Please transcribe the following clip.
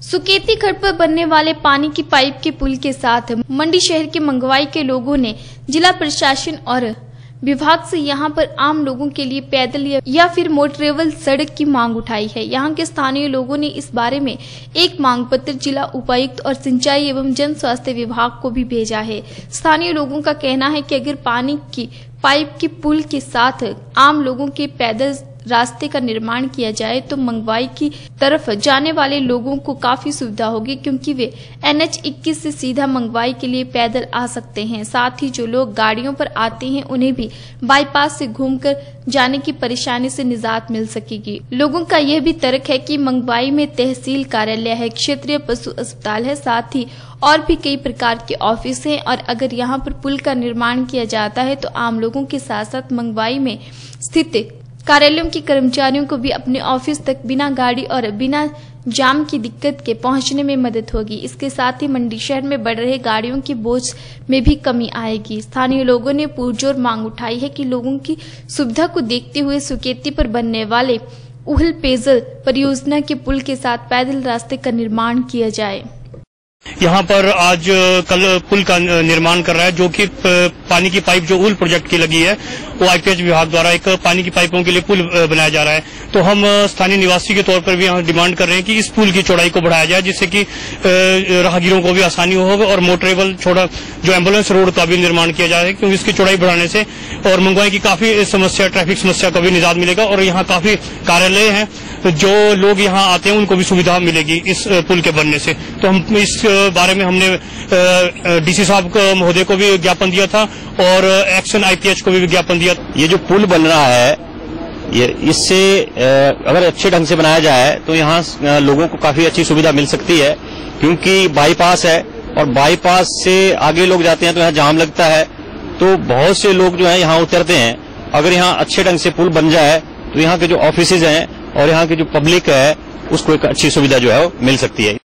सुकेती खड्ड पर बनने वाले पानी की पाइप के पुल के साथ मंडी शहर के मंगवाई के लोगों ने जिला प्रशासन और विभाग से यहां पर आम लोगों के लिए पैदल या फिर मोटरेबल सड़क की मांग उठाई है। यहां के स्थानीय लोगों ने इस बारे में एक मांग पत्र जिला उपायुक्त और सिंचाई एवं जन स्वास्थ्य विभाग को भी भेजा है। स्थानीय लोगों का कहना है कि अगर पानी की पाइप के पुल के साथ आम लोगों के पैदल रास्ते का निर्माण किया जाए तो मंगवाई की तरफ जाने वाले लोगों को काफी सुविधा होगी, क्योंकि वे NH 21 से सीधा मंगवाई के लिए पैदल आ सकते हैं। साथ ही जो लोग गाड़ियों पर आते हैं उन्हें भी बाईपास से घूमकर जाने की परेशानी से निजात मिल सकेगी। लोगों का यह भी तर्क है कि मंगवाई में तहसील कार्यालय है, क्षेत्रीय पशु अस्पताल है, साथ ही और भी कई प्रकार के ऑफिस हैं और अगर यहाँ पर पुल का निर्माण किया जाता है तो आम लोगों के साथ साथ मंगवाई में स्थित कार्यालयों के कर्मचारियों को भी अपने ऑफिस तक बिना गाड़ी और बिना जाम की दिक्कत के पहुंचने में मदद होगी। इसके साथ ही मंडी शहर में बढ़ रहे गाड़ियों के बोझ में भी कमी आएगी। स्थानीय लोगों ने पुरजोर मांग उठाई है कि लोगों की सुविधा को देखते हुए सुकेती पर बनने वाले उहल पेयजल परियोजना के पुल के साथ पैदल रास्ते का निर्माण किया जाए। यहाँ पर आज कल पुल का निर्माण कर रहा है, जो कि पानी की पाइप जो उल प्रोजेक्ट की लगी है वो IPH विभाग द्वारा एक पानी की पाइपों के लिए पुल बनाया जा रहा है। तो हम स्थानीय निवासी के तौर पर भी यहाँ डिमांड कर रहे हैं कि इस पुल की चौड़ाई को बढ़ाया जाए, जिससे कि राहगीरों को भी आसानी होगा और मोटरेबल छोटा जो एम्बुलेंस रोड का भी निर्माण किया जाए, क्योंकि इसकी चौड़ाई बढ़ाने से और मंगवाई की काफी समस्या, ट्रैफिक समस्या का भी निजात मिलेगा और यहाँ काफी कार्यालय हैं, जो लोग यहाँ आते हैं उनको भी सुविधा मिलेगी इस पुल के बनने से। तो हम इस बारे में हमने DC साहब महोदय को भी ज्ञापन दिया था और एक्शन IPH को भी विज्ञापन दिया। ये जो पुल बन रहा है ये इससे अगर अच्छे ढंग से बनाया जाए तो यहाँ लोगों को काफी अच्छी सुविधा मिल सकती है, क्योंकि बाईपास है और बाईपास से आगे लोग जाते हैं तो यहाँ जाम लगता है, तो बहुत से लोग जो है यहाँ उतरते हैं। अगर यहाँ अच्छे ढंग से पुल बन जाए तो यहाँ के जो ऑफिसेज हैं और यहाँ की जो पब्लिक है उसको एक अच्छी सुविधा जो है वो मिल सकती है।